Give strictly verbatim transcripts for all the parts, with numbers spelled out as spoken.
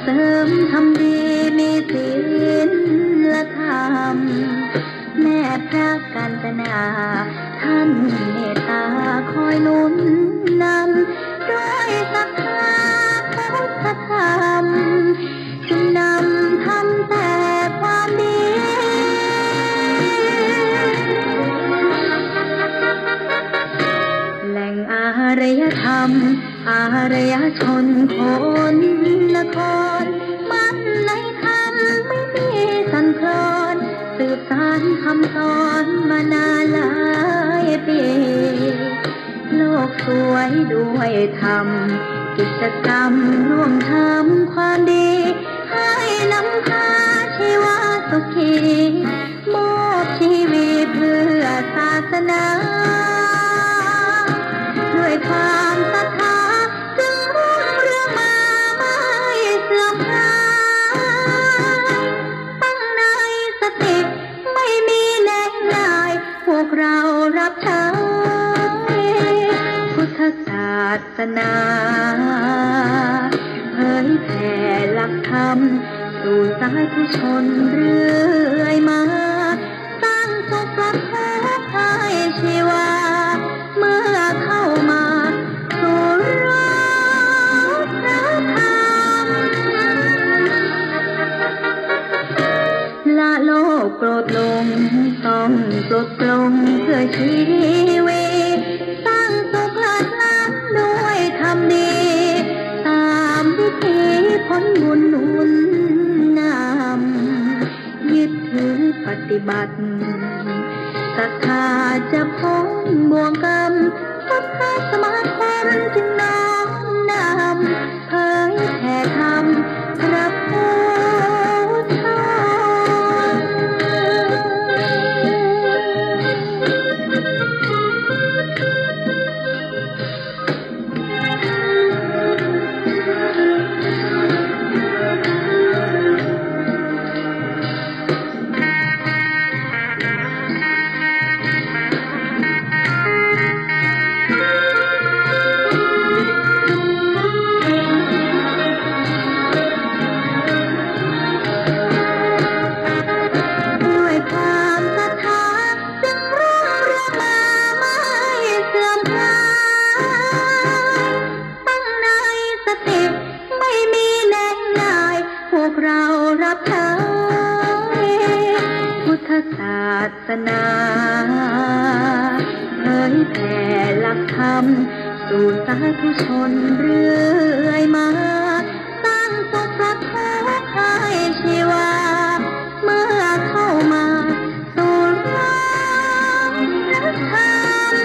เสริมทำดีมีศีลธรรมแม่พระกันตนาท่านเมตตาคอยหนุนนำด้วยศรัทธาพุทธธรรมจึงนำทำแต่ความดีแหล่งอารยธรรมอารยชนคนนครมันในธรรมไม่มีสันคลอนสืบสานคำสอนมานานหลายปีโลกสวยด้วยธรรมกิจกรรมร่วมทำความดีให้นำพาชีวาสุขีมอบชีวิตเพื่อศาสนาด้วยความศรัทธาจึงรุ่งเรืองมาไม่เสื่อมคลายตั้งในสติไม่มีแน่นายพวกเรารับใช้พุทธศาสนาเผยแผ่หลักธรรมสู่สาธุชนเรื่อยมาสร้างสุขประทุกข์ให้ชีวาเมื่อเข้ามาสู่รักพระธรรมละโลกโกรธลงต้องปลดปลงเพื่อชีวิตสร้างสุขหลากหลายด้วยธรรมดีตามวิถีผลบุญหนุนนำยึดถือปฏิบัติศรัทธาจะพ้นบ่วงกรรมพุทธสมาคมจึงน้อมนำเผยแผ่ธรรมพระพุทธเรารับใช้พุทธศาสนาเผยแผ่หลักธรรมสู่สาธุชนเรื่อยมาสร้างสุขประทุกข์ให้ชีวาเมื่อเข้ามาสู่รักพระธรรม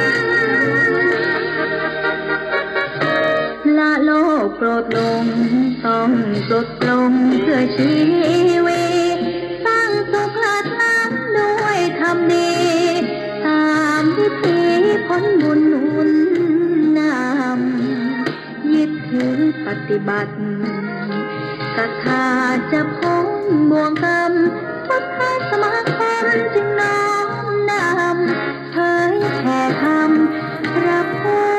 ละโลกโกรธลงต้องปลดปลงเพื่อชีวิตสร้างสุขหลากหลายด้วยธรรมดีตามวิถีผลบุญหนุนนำยึดถือปฏิบัติศรัทธาจะพ้นบ่วงกรรมพุทธสมาคมจึงน้อมนำเผยแผ่ธรรมพระพุทธ